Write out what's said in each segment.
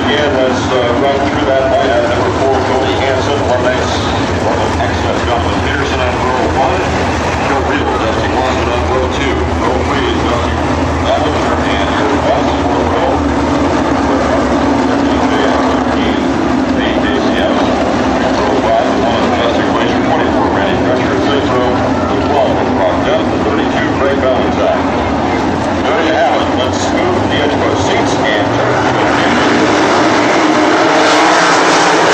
again has run through that light out of number 4, Cody Hansen. One nice, excellent Jonathan Peterson on row 1. Joe Real, Dusty Watson on row 2. Row 3 is Dusty Lavender and Eric Watts, 4th row. Dave JCM. Row 5, the 1 is Master Glacier, 24, Randy Crusher. 6th row, the 12 is Rock Duff, the 32, Craig Valentine. There you have it. Let's move the edge of our seats and turn to the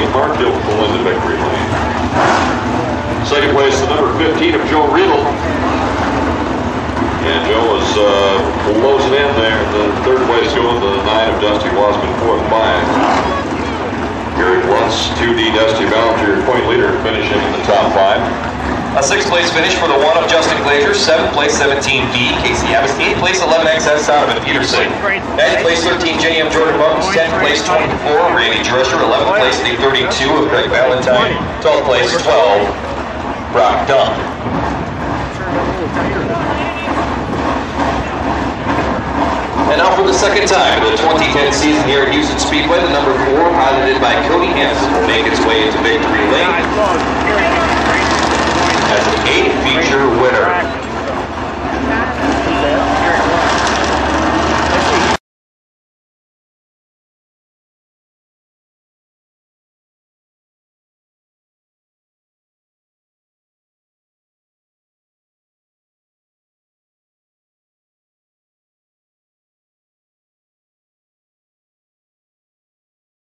Mark, he'll pull into victory lane. Second place, the number 15 of Joe Riedel. And Joe is closing in there. The third place going to the 9 of Dusty Wasman, fourth by Gary Lutz. 2D Dusty Ballinger, point leader, finishing in the top 5. A 6th place finish for the 1 of Justin Glazier, 7th place 17B, Casey Abbas, 8th place 11XS Donovan Peterson, 9th place 13 JM Jordan Buttons, 10th place 24 Randy Drescher, 11th place the 32 of Greg Valentine, 12th place 12 Brock Dunn. And now for the second time in the 2010 season here at Houston Speedway, the number 4, piloted by Cody Hansen, will make its way into victory lane as an 8th feature winner.